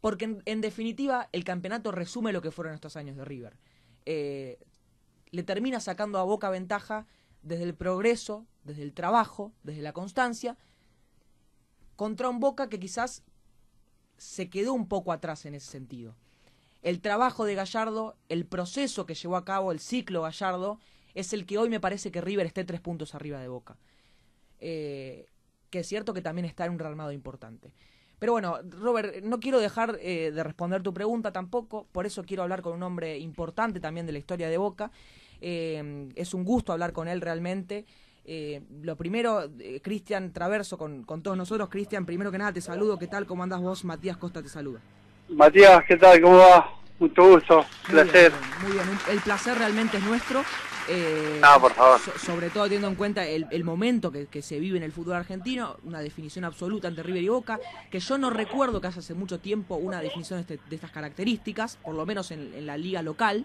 Porque en definitiva el campeonato resume lo que fueron estos años de River. Le termina sacando a Boca ventaja desde el progreso, desde el trabajo, desde la constancia, contra un Boca que quizás se quedó un poco atrás en ese sentido. El trabajo de Gallardo, el proceso que llevó a cabo, el ciclo Gallardo, es el que hoy me parece que River esté 3 puntos arriba de Boca. Que es cierto que también está en un rearmado importante. Pero bueno, Robert, no quiero dejar de responder tu pregunta tampoco, por eso quiero hablar con un hombre importante también de la historia de Boca. Es un gusto hablar con él realmente. Lo primero, Cristian Traverso con todos nosotros. Cristian, primero que nada te saludo. ¿Qué tal? ¿Cómo andás vos? Matías Costa te saluda. Matías, ¿qué tal? ¿Cómo va? Mucho gusto, placer. Muy bien, el placer realmente es nuestro. No, por favor. Sobre todo teniendo en cuenta el momento que se vive en el fútbol argentino, una definición absoluta entre River y Boca, que yo no recuerdo que hace mucho tiempo una definición de estas características, por lo menos en la liga local.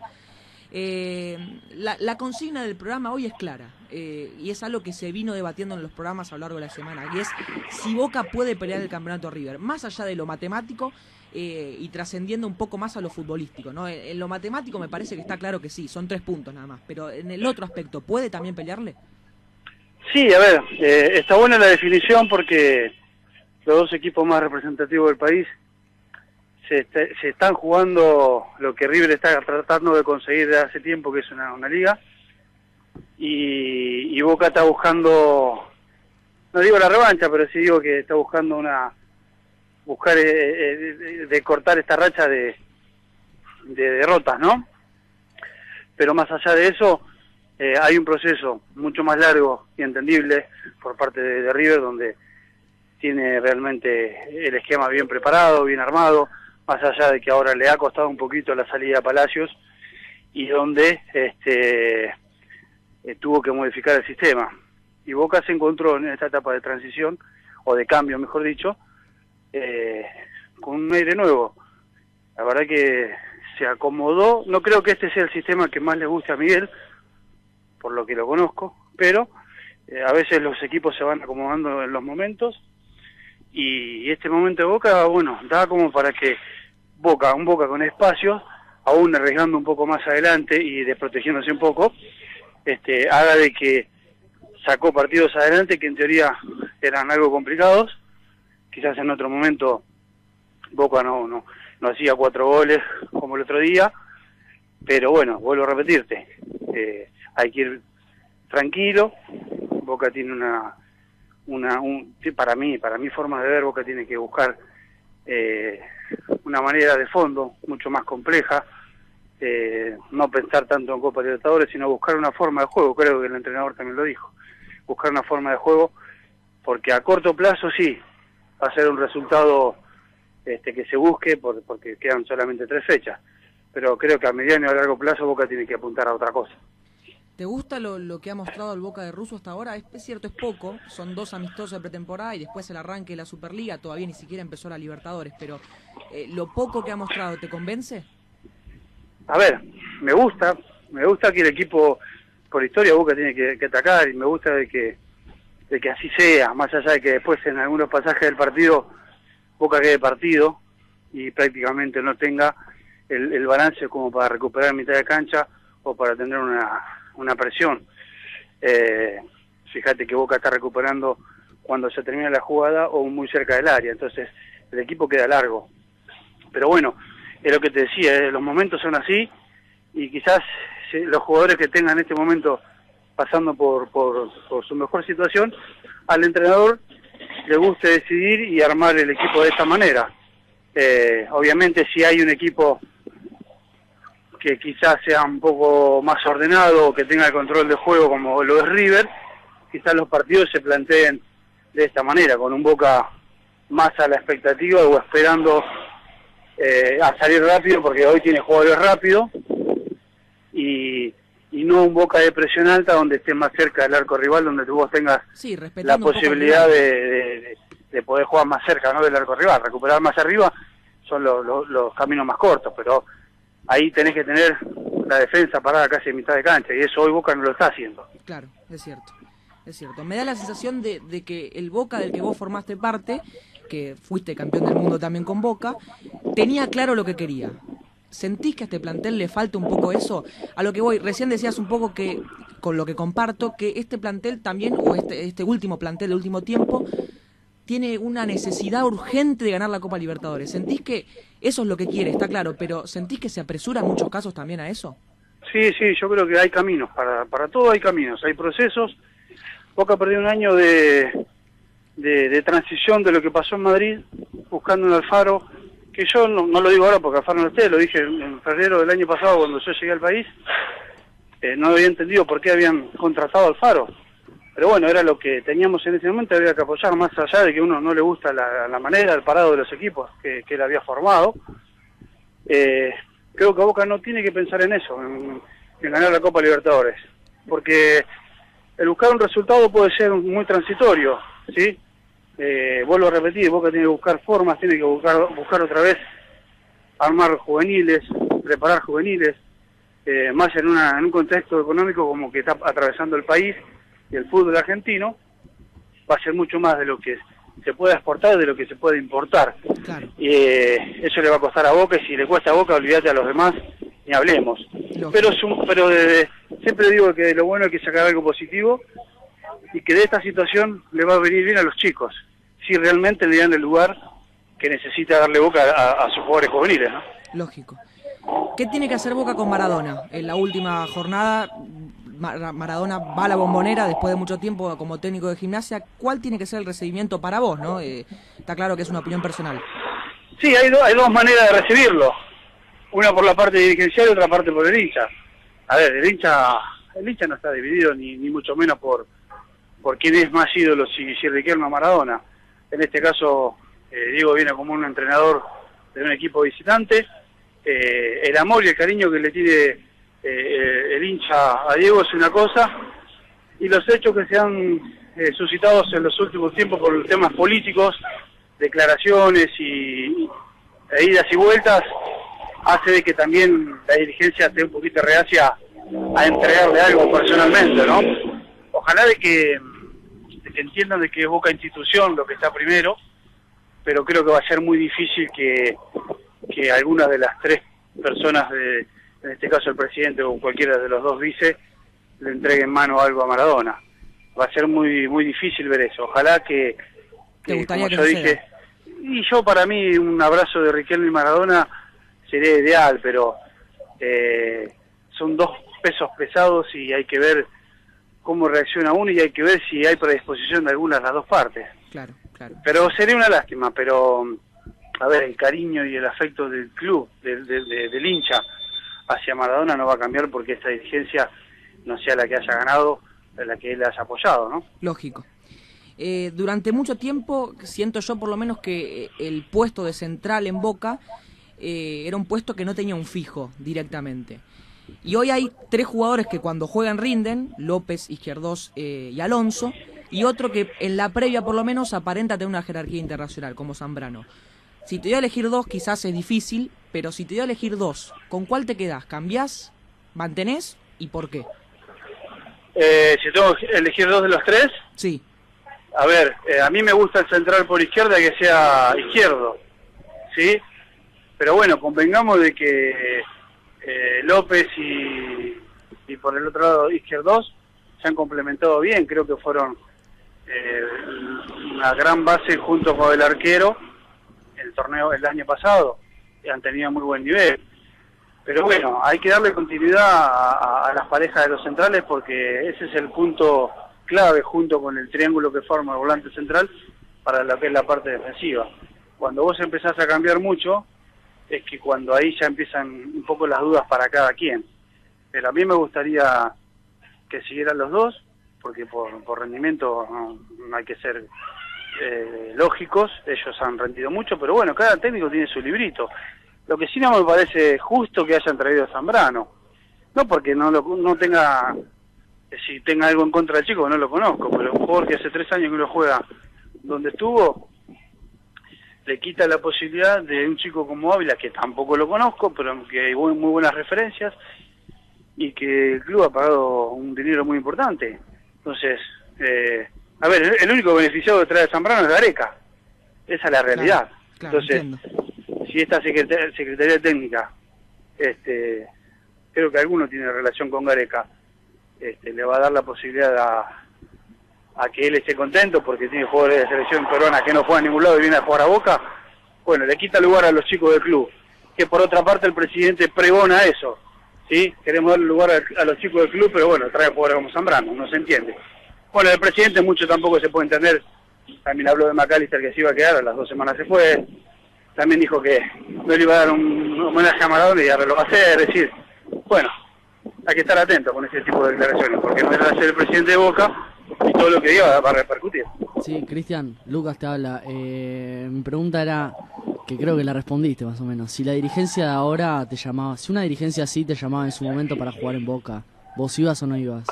La consigna del programa hoy es clara, y es algo que se vino debatiendo en los programas a lo largo de la semana, y es si Boca puede pelear el campeonato a River, más allá de lo matemático y trascendiendo un poco más a lo futbolístico, ¿no? En lo matemático me parece que está claro que sí, son 3 puntos nada más, pero en el otro aspecto, ¿puede también pelearle? Sí, a ver, está buena la definición porque los dos equipos más representativos del país se están jugando lo que River está tratando de conseguir desde hace tiempo, que es una liga, y Boca está buscando, no digo la revancha, pero sí digo que está buscando de cortar esta racha de derrotas, ¿no? Pero más allá de eso, hay un proceso mucho más largo y entendible por parte de River, donde tiene realmente el esquema bien preparado, bien armado, más allá de que ahora le ha costado un poquito la salida a Palacios, y donde tuvo que modificar el sistema. Y Boca se encontró en esta etapa de transición, o de cambio mejor dicho, con un aire nuevo. La verdad que se acomodó. No creo que este sea el sistema que más le guste a Miguel, por lo que lo conozco, pero a veces los equipos se van acomodando en los momentos, y este momento de Boca, bueno, da como para que un Boca con espacio, aún arriesgando un poco más adelante y desprotegiéndose un poco, haga de que sacó partidos adelante que en teoría eran algo complicados. Quizás en otro momento Boca no hacía 4 goles como el otro día, pero bueno, vuelvo a repetirte, hay que ir tranquilo. Boca tiene para mi forma de ver, Boca tiene que buscar una manera de fondo mucho más compleja, no pensar tanto en Copa Libertadores, sino buscar una forma de juego. Creo que el entrenador también lo dijo, buscar una forma de juego, porque a corto plazo sí va a ser un resultado que se busque porque quedan solamente 3 fechas, pero creo que a mediano y a largo plazo Boca tiene que apuntar a otra cosa. ¿Te gusta lo que ha mostrado el Boca de Russo hasta ahora? Es cierto, es poco, son 2 amistosos de pretemporada y después el arranque de la Superliga, todavía ni siquiera empezó la Libertadores, pero lo poco que ha mostrado, ¿te convence? A ver, me gusta que el equipo, por historia, Boca tiene que atacar, y me gusta de que así sea, más allá de que después en algunos pasajes del partido Boca quede partido y prácticamente no tenga el balance como para recuperar mitad de cancha o para tener una presión. Fíjate que Boca está recuperando cuando se termina la jugada o muy cerca del área, entonces el equipo queda largo. Pero bueno, es lo que te decía, los momentos son así, y quizás los jugadores que tengan en este momento pasando por su mejor situación, al entrenador le guste decidir y armar el equipo de esta manera. Obviamente si hay un equipo que quizás sea un poco más ordenado o que tenga el control de juego como lo es River, quizás los partidos se planteen de esta manera, con un Boca más a la expectativa o esperando a salir rápido, porque hoy tiene jugadores rápidos, y no un Boca de presión alta donde esté más cerca del arco rival, donde vos tengas la posibilidad de poder jugar más cerca, ¿no?, del arco rival. Recuperar más arriba son los caminos más cortos, pero ahí tenés que tener la defensa parada casi en mitad de cancha, y eso hoy Boca no lo está haciendo. Claro, es cierto. Es cierto. Me da la sensación de que el Boca del que vos formaste parte, que fuiste campeón del mundo también con Boca, tenía claro lo que quería. ¿Sentís que a este plantel le falta un poco eso? A lo que voy, recién decías un poco que, con lo que comparto, que este plantel también, o este último plantel de último tiempo, tiene una necesidad urgente de ganar la Copa Libertadores. ¿Sentís que eso es lo que quiere, está claro, pero ¿sentís que se apresura en muchos casos también a eso? Sí, yo creo que hay caminos, para todo hay caminos, hay procesos. Boca perdió un año de transición de lo que pasó en Madrid, buscando un Alfaro, que yo no lo digo ahora porque Alfaro no esté, lo dije en febrero del año pasado cuando yo llegué al país, no había entendido por qué habían contratado a Alfaro, pero bueno, era lo que teníamos en ese momento, había que apoyar, más allá de que a uno no le gusta la manera, el parado de los equipos que él había formado. Creo que Boca no tiene que pensar en eso, en ganar la Copa Libertadores, porque el buscar un resultado puede ser muy transitorio, ¿sí? Vuelvo a repetir, Boca tiene que buscar formas, tiene que buscar otra vez armar juveniles, preparar juveniles, más en un contexto económico como que está atravesando el país y el fútbol argentino, va a ser mucho más de lo que se puede exportar de lo que se puede importar. Claro. Eso le va a costar a Boca, y si le cuesta a Boca, olvídate a los demás, ni hablemos. Pero siempre digo que lo bueno es que sacar algo positivo, y que de esta situación le va a venir bien a los chicos, si realmente le dan el lugar que necesita darle Boca a sus jugadores juveniles, ¿no? Lógico. ¿Qué tiene que hacer Boca con Maradona? En la última jornada, Maradona va a la Bombonera después de mucho tiempo como técnico de Gimnasia. ¿Cuál tiene que ser el recibimiento para vos, no? Está claro que es una opinión personal. Sí, hay dos maneras de recibirlo. Una por la parte dirigencial y otra parte por el hincha. A ver, el hincha no está dividido ni mucho menos por quién es más ídolo, si Riquelme o Maradona. En este caso, Diego viene como un entrenador de un equipo visitante. El amor y el cariño que le tiene el hincha a Diego es una cosa, y los hechos que se han suscitado en los últimos tiempos por temas políticos, declaraciones e idas y vueltas, hace de que también la dirigencia esté un poquito reacia a entregarle algo personalmente, ¿no? Ojalá de que entiendan de que es Boca institución lo que está primero, pero creo que va a ser muy difícil que alguna de las tres personas, en este caso el presidente o cualquiera de los dos vice, le entregue en mano algo a Maradona. Va a ser muy muy difícil ver eso. Ojalá que gustaría como que yo dije, y yo para mí un abrazo de Riquelme y Maradona sería ideal, pero son dos pesos pesados y hay que ver cómo reacciona uno, y hay que ver si hay predisposición de alguna de las dos partes. Claro, claro. Pero sería una lástima, pero a ver, el cariño y el afecto del club, del hincha hacia Maradona no va a cambiar porque esta dirigencia no sea la que haya ganado, la que él haya apoyado, ¿no? Lógico. Durante mucho tiempo, siento yo por lo menos que el puesto de central en Boca era un puesto que no tenía un fijo directamente. Y hoy hay tres jugadores que cuando juegan rinden, López, Izquierdos y Alonso, y otro que en la previa por lo menos aparenta tener una jerarquía internacional, como Zambrano. Si te doy a elegir dos, quizás es difícil, pero si te doy a elegir dos, ¿con cuál te quedás? ¿Cambiás? ¿Mantenés? ¿Y por qué? Si tengo que elegir dos de los tres, sí. A ver, a mí me gusta el central por izquierda que sea izquierdo, ¿sí? Pero bueno, convengamos de que López y por el otro lado Izquierdos se han complementado bien, creo que fueron una gran base junto con el arquero el torneo el año pasado, y han tenido muy buen nivel. Pero bueno, hay que darle continuidad a las parejas de los centrales, porque ese es el punto clave junto con el triángulo que forma el volante central para lo que es la parte defensiva. Cuando vos empezás a cambiar mucho, es que cuando ahí ya empiezan un poco las dudas para cada quien. Pero a mí me gustaría que siguieran los dos, porque por rendimiento no hay que ser lógicos, ellos han rendido mucho, pero bueno, cada técnico tiene su librito. Lo que sí no me parece justo que hayan traído a Zambrano, no porque no tenga, si tenga algo en contra del chico, no lo conozco, pero un jugador que hace 3 años que no juega donde estuvo, le quita la posibilidad de un chico como Ávila, que tampoco lo conozco, pero que hay muy buenas referencias, y que el club ha pagado un dinero muy importante. Entonces, a ver, el único beneficiado de traer a Zambrano es Gareca, esa es la realidad. Claro, entonces, entiendo. si esta Secretaría Técnica, creo que alguno tiene relación con Gareca, le va a dar la posibilidad a que él esté contento porque tiene jugadores de selección peruana que no juegan a ningún lado y viene a jugar a Boca, bueno, le quita lugar a los chicos del club, que por otra parte el presidente pregona eso, ¿sí? Queremos darle lugar a los chicos del club, pero bueno, trae jugadores como Zambrano, no se entiende. Bueno, el presidente mucho tampoco se puede entender, también habló de McAllister que se iba a quedar, a las 2 semanas se fue, también dijo que no le iba a dar un homenaje a Maradona y ahora lo va a hacer, es decir, bueno, hay que estar atento con ese tipo de declaraciones, porque no era ser el presidente de Boca y todo lo que diga va a repercutir. Sí, Cristian, Lucas te habla. Mi pregunta era, que creo que la respondiste más o menos, si la dirigencia de ahora te llamaba, si una dirigencia así te llamaba en su momento para jugar en Boca, ¿vos ibas o no ibas?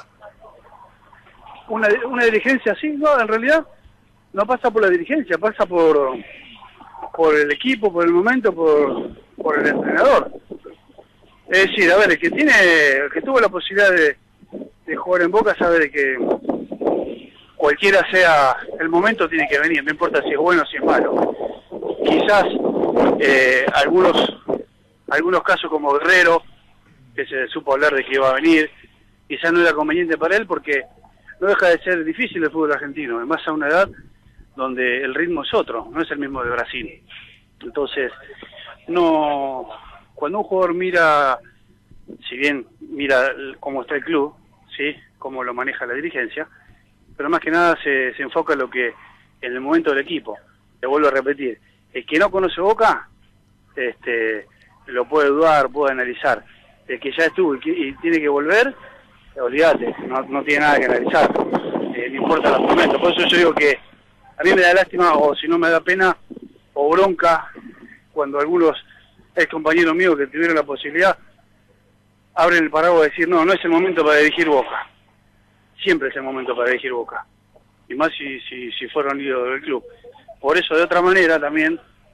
Una dirigencia así, no, en realidad no pasa por la dirigencia, pasa por el equipo, por el momento, por el entrenador. Es decir, a ver, el que tuvo la posibilidad de jugar en Boca sabe de que cualquiera sea el momento tiene que venir, no importa si es bueno o si es malo. Quizás algunos casos como Guerrero, que se supo hablar de que iba a venir, quizás no era conveniente para él porque no deja de ser difícil el fútbol argentino, además a una edad donde el ritmo es otro, no es el mismo de Brasil. Entonces, cuando un jugador mira, si bien mira cómo está el club, ¿sí? Cómo lo maneja la dirigencia, pero más que nada se enfoca en en el momento del equipo. Le vuelvo a repetir, el que no conoce Boca, lo puede dudar, puede analizar. El que ya estuvo y tiene que volver, olvídate, no tiene nada que analizar, no importa los momentos. Por eso yo digo que a mí me da lástima, o si no me da pena, o bronca, cuando algunos ex compañeros míos que tuvieron la posibilidad, abren el paraguas y decir, no es el momento para dirigir Boca. Siempre es el momento para dirigir Boca. Y más si fueron ídolos del club. Por eso, de otra manera, también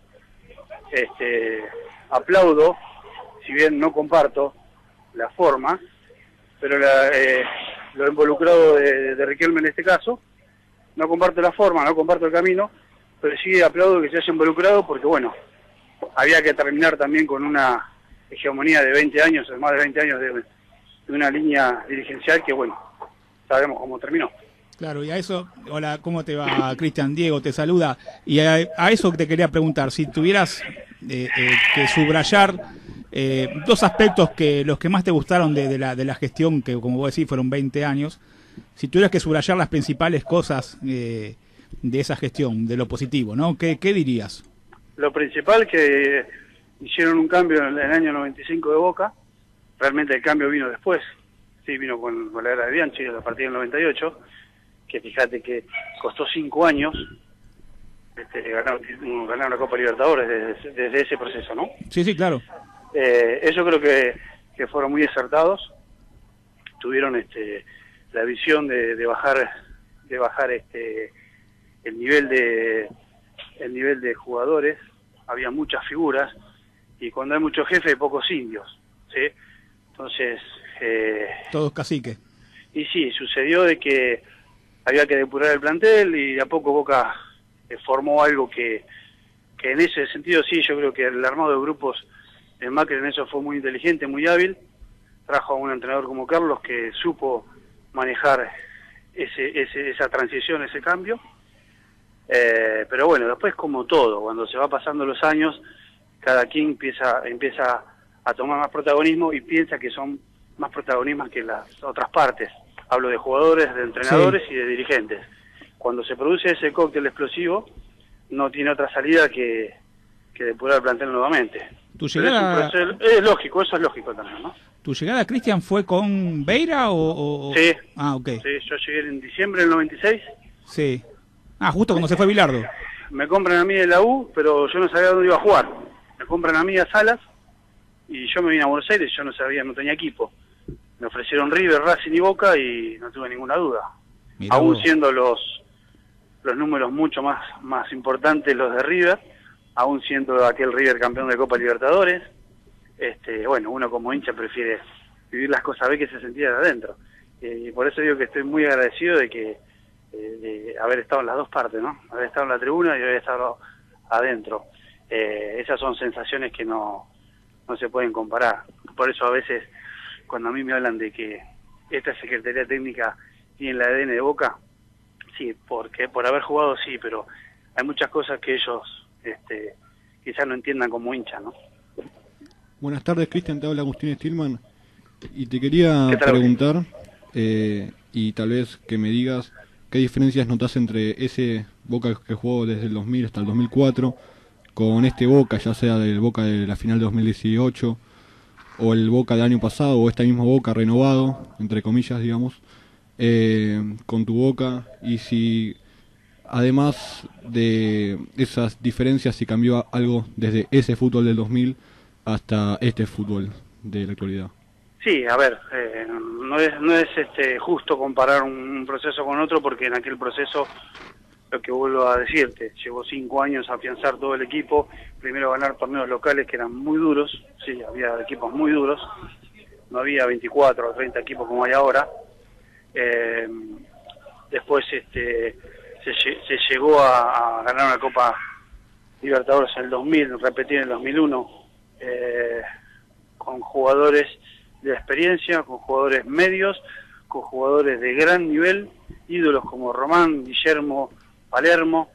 aplaudo, si bien no comparto la forma, pero lo involucrado de Riquelme en este caso, no comparto la forma, no comparto el camino, pero sí aplaudo que se haya involucrado porque, bueno, había que terminar también con una hegemonía de 20 años, más de 20 años de una línea dirigencial que, bueno, sabemos cómo terminó. Claro, y a eso, hola, ¿cómo te va, Cristian? Diego te saluda, y a eso te quería preguntar, si tuvieras que subrayar dos aspectos los que más te gustaron de la gestión, que como vos decís fueron 20 años, si tuvieras que subrayar las principales cosas de esa gestión, de lo positivo, ¿no? ¿Qué dirías? Lo principal que hicieron un cambio en el año 95 de Boca, realmente el cambio vino después, sí, vino con la era de Bianchi, a partir del 98, que fíjate que costó 5 años ganar una Copa Libertadores desde ese proceso, ¿no? Sí, claro. Eso creo que fueron muy acertados, tuvieron la visión de bajar el nivel de jugadores, había muchas figuras, y cuando hay muchos jefes hay pocos indios, ¿sí? Entonces... todos caciques. Y sí, sucedió de que había que depurar el plantel y de a poco Boca formó algo que en ese sentido sí, yo creo que el armado de grupos de Macri en eso fue muy inteligente, muy hábil, trajo a un entrenador como Carlos que supo manejar esa transición, ese cambio, pero bueno, después como todo, cuando se va pasando los años, cada quien empieza a tomar más protagonismo y piensa que son más protagonistas que las otras partes. Hablo de jugadores, de entrenadores y de dirigentes. Cuando se produce ese cóctel explosivo, no tiene otra salida que depurar el plantel nuevamente. ¿Tu llegada... es lógico, eso es lógico también, ¿no? ¿Tu llegada, Cristian, fue con Beira o...? Sí. Ah, ok. Sí, yo llegué en diciembre del 96. Sí. Ah, justo cuando se fue Bilardo. Me compran a mí de la U, pero yo no sabía dónde iba a jugar. Me compran a mí a Salas y yo me vine a Buenos Aires, yo no tenía equipo. Me ofrecieron River, Racing y Boca y no tuve ninguna duda. Mirá aún vos. siendo los números mucho más importantes los de River, aún siendo aquel River campeón de Copa Libertadores, bueno, uno como hincha prefiere vivir las cosas que se sentía de adentro. Y por eso digo que estoy muy agradecido de haber estado en las dos partes, ¿no? Haber estado en la tribuna y haber estado adentro. Esas son sensaciones que no se pueden comparar. Por eso a veces cuando a mí me hablan de que esta Secretaría Técnica tiene el ADN de Boca, sí, porque por haber jugado sí, pero hay muchas cosas que ellos quizás no entiendan como hinchas, ¿no? Buenas tardes, Cristian, te habla Agustín Stillman y te quería ¿Qué tal, preguntar y tal vez que me digas qué diferencias notas entre ese Boca que jugó desde el 2000 hasta el 2004 con este Boca, ya sea del Boca de la final de 2018 o el Boca del año pasado o este mismo Boca renovado, entre comillas, digamos, con tu Boca, y si además de esas diferencias si cambió algo desde ese fútbol del 2000 hasta este fútbol de la actualidad. Sí, a ver, no es justo comparar un proceso con otro, porque en aquel proceso, lo que vuelvo a decirte, llevó 5 años a afianzar todo el equipo, primero ganar torneos locales que eran muy duros, sí, había equipos muy duros, no había 24 o 30 equipos como hay ahora. Después se llegó a ganar una Copa Libertadores en el 2000, repetir en el 2001, con jugadores de experiencia, con jugadores medios, con jugadores de gran nivel, ídolos como Román, Guillermo, Palermo.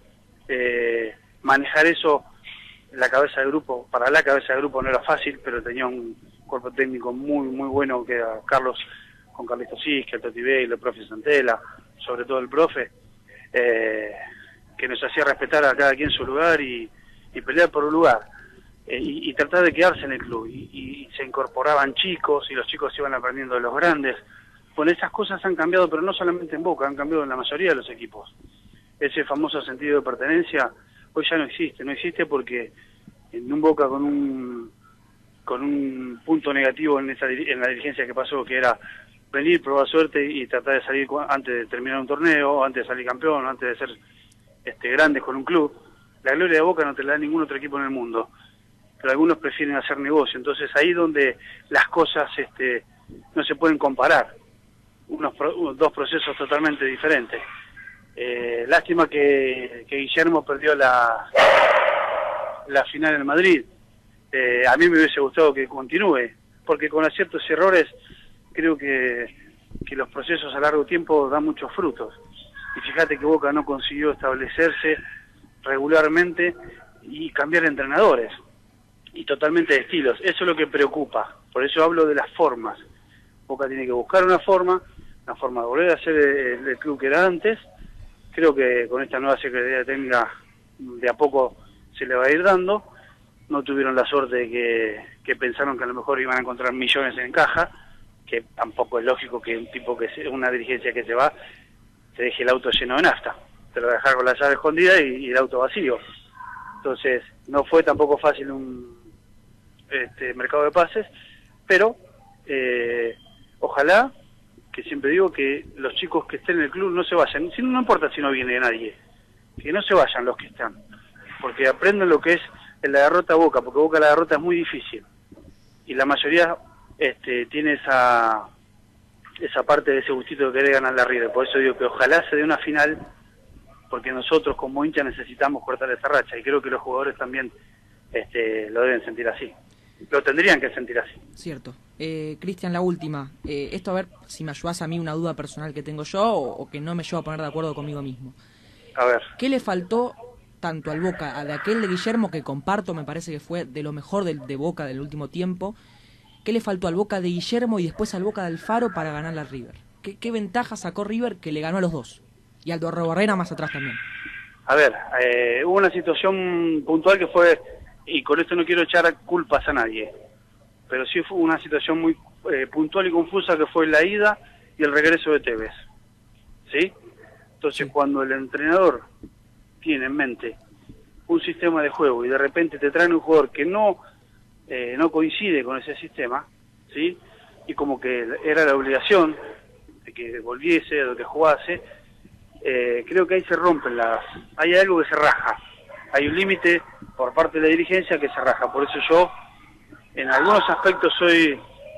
Manejar eso la cabeza de grupo, para la cabeza de grupo no era fácil, pero tenía un cuerpo técnico muy bueno, que era Carlos, con Carlito Cisca, el Toti Bey, el profe Santela, sobre todo el profe, que nos hacía respetar a cada quien su lugar y pelear por un lugar, y tratar de quedarse en el club, y se incorporaban chicos, y los chicos se iban aprendiendo de los grandes. Bueno, esas cosas han cambiado, pero no solamente en Boca, han cambiado en la mayoría de los equipos. Ese famoso sentido de pertenencia hoy ya no existe porque en un Boca con un punto negativo en la dirigencia que pasó, que era venir, probar suerte y tratar de salir antes de terminar un torneo, antes de salir campeón, antes de ser grandes con un club. La gloria de Boca no te la da ningún otro equipo en el mundo, pero algunos prefieren hacer negocio. Entonces ahí donde las cosas no se pueden comparar, dos procesos totalmente diferentes. Lástima que Guillermo perdió la final en Madrid. A mí me hubiese gustado que continúe, porque con aciertos y errores creo que los procesos a largo tiempo dan muchos frutos. Y fíjate que Boca no consiguió establecerse regularmente y cambiar entrenadores y totalmente de estilos. Eso es lo que preocupa. Por eso hablo de las formas. Boca tiene que buscar una forma de volver a ser el club que era antes. Creo que con esta nueva Secretaría Técnica de a poco se le va a ir dando. No tuvieron la suerte de que pensaron que a lo mejor iban a encontrar millones en caja, que tampoco es lógico que una dirigencia que se va te deje el auto lleno de nafta. Te lo va a dejar con la llave escondida y el auto vacío. Entonces no fue tampoco fácil un mercado de pases, pero ojalá, que siempre digo, que los chicos que estén en el club no se vayan, no importa si no viene nadie, que no se vayan los que están, porque aprendan lo que es la derrota a Boca, porque Boca la derrota es muy difícil, y la mayoría tiene esa parte de ese gustito de querer ganar la River. Por eso digo que ojalá se dé una final, porque nosotros como hinchas necesitamos cortar esa racha, y creo que los jugadores también lo deben sentir así. Lo tendrían que sentir así. Cierto. Cristian, la última. Esto a ver si me ayudás a mí, una duda personal que tengo yo o que no me llevo a poner de acuerdo conmigo mismo. A ver. ¿Qué le faltó tanto al Boca, de aquel de Guillermo, que comparto, me parece que fue de lo mejor de Boca del último tiempo? ¿Qué le faltó al Boca de Guillermo y después al Boca de Alfaro para ganar la River? ¿Qué ventaja sacó River que le ganó a los dos? Y Aldo Arrobarrena más atrás también. A ver, hubo una situación puntual que fue, y con esto no quiero echar culpas a nadie, pero sí fue una situación muy puntual y confusa, que fue la ida y el regreso de Tevez, ¿sí? Entonces cuando el entrenador tiene en mente un sistema de juego y de repente te traen un jugador que no coincide con ese sistema, ¿sí? Y como que era la obligación de que volviese, de que jugase, creo que ahí se rompen hay algo que se raja, hay un límite por parte de la dirigencia que se raja. Por eso yo en algunos aspectos soy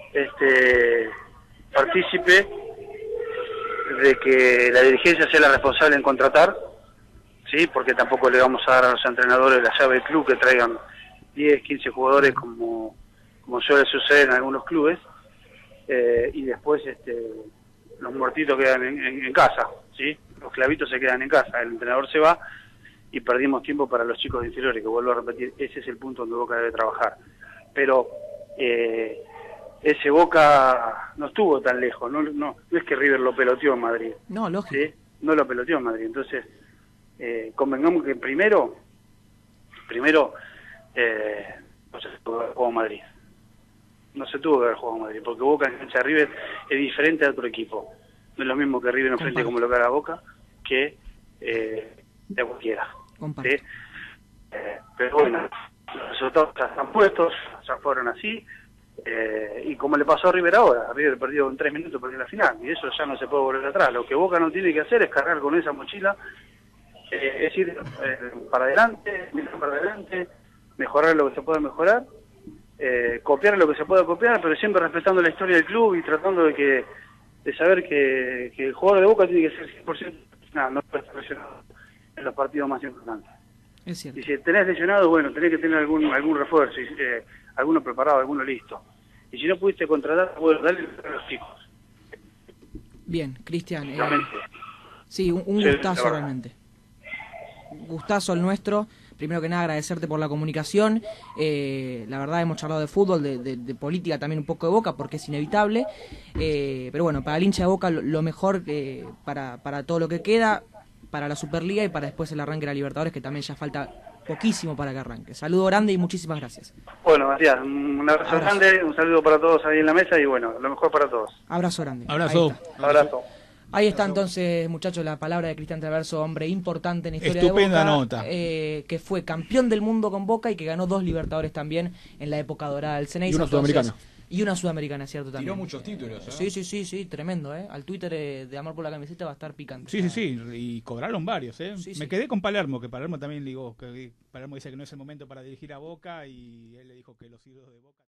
partícipe de que la dirigencia sea la responsable en contratar, sí, porque tampoco le vamos a dar a los entrenadores la llave del club que traigan 10, 15 jugadores como suele suceder en algunos clubes, y después los muertitos quedan en casa, ¿sí? Los clavitos se quedan en casa, el entrenador se va y perdimos tiempo para los chicos inferiores, que vuelvo a repetir, ese es el punto donde Boca debe trabajar. Pero ese Boca no estuvo tan lejos, no es que River lo peloteó en Madrid. No, lógico. ¿Sí? No lo peloteó en Madrid, entonces convengamos que primero no se tuvo que haber jugado en Madrid. No se tuvo que haber jugado en Madrid, porque Boca en cancha de River es diferente a otro equipo. No es lo mismo que River enfrente como local a Boca que de cualquiera. ¿Sí? Pero bueno, los resultados ya están puestos, ya fueron así, y como le pasó a River ahora, River perdió en 3 minutos, perdió la final, y eso ya no se puede volver atrás. Lo que Boca no tiene que hacer es cargar con esa mochila, es ir para adelante, mirar para adelante, mejorar lo que se pueda mejorar, copiar lo que se pueda copiar, pero siempre respetando la historia del club y tratando de saber que el jugador de Boca tiene que ser 100%, no puede estar lesionado en los partidos más importantes. Es cierto. Y si tenés lesionado, bueno, tenés que tener algún refuerzo, alguno preparado, alguno listo. Y si no pudiste contratar, bueno, dale a los chicos. Bien, Cristian. Realmente. Sí, un gustazo realmente. Un gustazo el nuestro. Primero que nada, agradecerte por la comunicación. La verdad, hemos charlado de fútbol, de política, también un poco de Boca, porque es inevitable. Pero bueno, para el hincha de Boca, lo mejor para todo lo que queda, para la Superliga y para después el arranque de la Libertadores, que también ya falta poquísimo para que arranque. Saludo grande y muchísimas gracias. Bueno, Matías, un abrazo grande, un saludo para todos ahí en la mesa y bueno, lo mejor para todos. Abrazo grande. Abrazo. Abrazo. Ahí está entonces, muchachos, la palabra de Cristian Traverso, hombre importante en la historia Estupenda de Boca. nota. Que fue campeón del mundo con Boca y que ganó 2 Libertadores también en la época dorada del Ceneice. Y una sudamericana. Y una sudamericana, cierto, también. Tiró muchos títulos, Sí, tremendo, Al Twitter de Amor por la Camiseta va a estar picante. Sí, y cobraron varios, Sí, Me quedé con Palermo, que Palermo también ligó, que Palermo dice que no es el momento para dirigir a Boca y él le dijo que los ídolos de Boca...